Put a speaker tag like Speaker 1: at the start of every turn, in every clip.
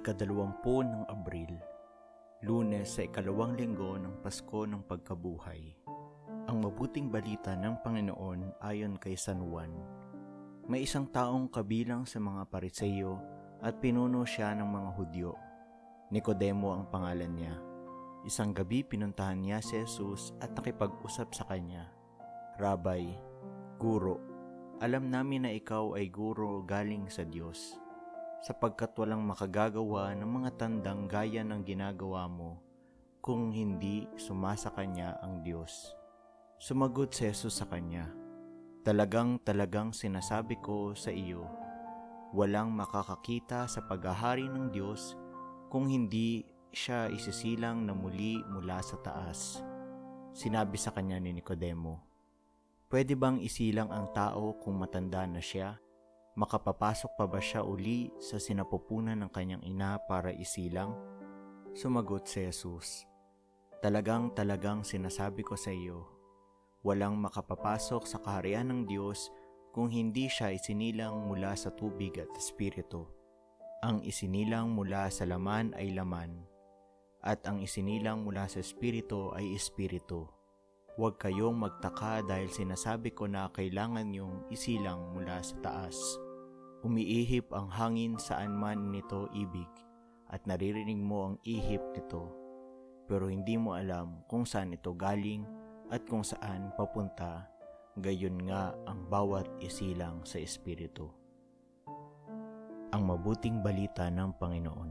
Speaker 1: Ika-20 ng Abril, Lunes sa ikalawang linggo ng Pasko ng Pagkabuhay. Ang mabuting balita ng Panginoon ayon kay San Juan. May isang taong kabilang sa mga Pariseo at pinuno siya ng mga Hudyo. Nicodemo ang pangalan niya. Isang gabi pinuntahan niya si Jesus at nakipag-usap sa kanya. Rabay, Guro, alam namin na ikaw ay guro galing sa Diyos, sapagkat walang makagagawa ng mga tandang gaya ng ginagawa mo kung hindi sumasa kanya ang Diyos. Sumagot si Jesus sa kanya, Talagang sinasabi ko sa iyo, walang makakakita sa paghahari ng Diyos kung hindi siya isisilang na muli mula sa taas. Sinabi sa kanya ni Nicodemo, Pwede bang isilang ang tao kung matanda na siya? Makapapasok pa ba siya uli sa sinapupunan ng kanyang ina para isilang? Sumagot si Jesus, Talagang sinasabi ko sa iyo, walang makapapasok sa kaharian ng Diyos kung hindi siya isinilang mula sa tubig at espiritu. Ang isinilang mula sa laman ay laman, at ang isinilang mula sa espiritu ay espiritu. Huwag kayong magtaka dahil sinasabi ko na kailangan niyong isilang mula sa taas. Umiihip ang hangin saan man nito ibig, at naririnig mo ang ihip nito, pero hindi mo alam kung saan ito galing at kung saan papunta, gayon nga ang bawat isilang sa espiritu. Ang mabuting balita ng Panginoon.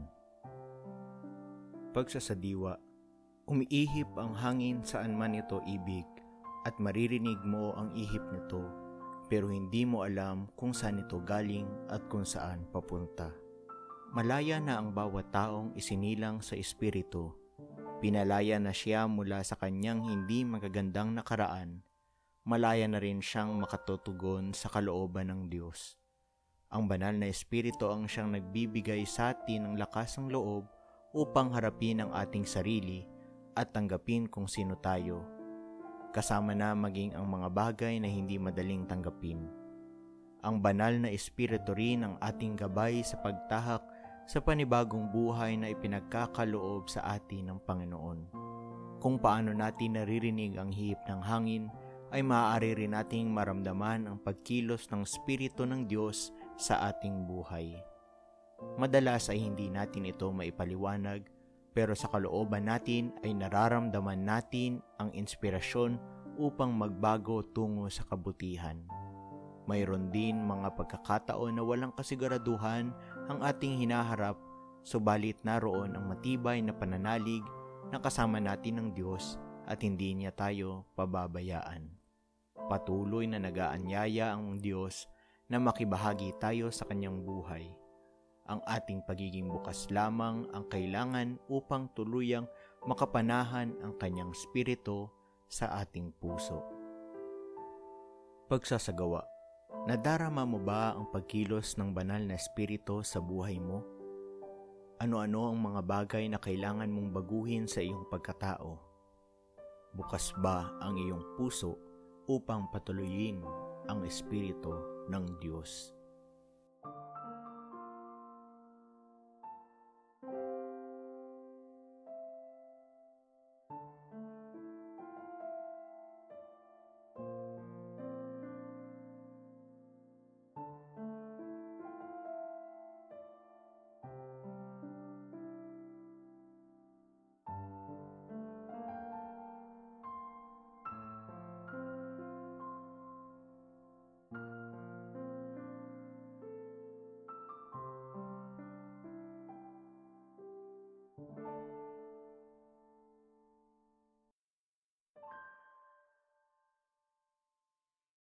Speaker 1: Pagsasadiwa. Umiihip ang hangin saan man ito ibig, at maririnig mo ang ihip nito, pero hindi mo alam kung saan ito galing at kung saan papunta. Malaya na ang bawat taong isinilang sa espiritu. Pinalaya na siya mula sa kanyang hindi magagandang nakaraan. Malaya na rin siyang makatutugon sa kalooban ng Diyos. Ang banal na espiritu ang siyang nagbibigay sa atin ng lakas ng loob upang harapin ang ating sarili at tanggapin kung sino tayo, kasama na maging ang mga bagay na hindi madaling tanggapin. Ang banal na espiritu rin ang ating gabay sa pagtahak sa panibagong buhay na ipinagkakaloob sa atin ng Panginoon. Kung paano natin naririnig ang hihip ng hangin, ay maaari rin nating maramdaman ang pagkilos ng Espiritu ng Diyos sa ating buhay. Madalas ay hindi natin ito maipaliwanag, pero sa kalooban natin ay nararamdaman natin ang inspirasyon upang magbago tungo sa kabutihan. Mayroon din mga pagkakataon na walang kasiguraduhan ang ating hinaharap, subalit naroon ang matibay na pananalig na kasama natin ng Diyos at hindi niya tayo pababayaan. Patuloy na nag-aanyaya ang Diyos na makibahagi tayo sa kanyang buhay. Ang ating pagiging bukas lamang ang kailangan upang tuluyang makapanahan ang kanyang espiritu sa ating puso. Pagsasagawa. Nadarama mo ba ang pagkilos ng banal na espiritu sa buhay mo? Ano-ano ang mga bagay na kailangan mong baguhin sa iyong pagkatao? Bukas ba ang iyong puso upang patuloyin ang espiritu ng Diyos?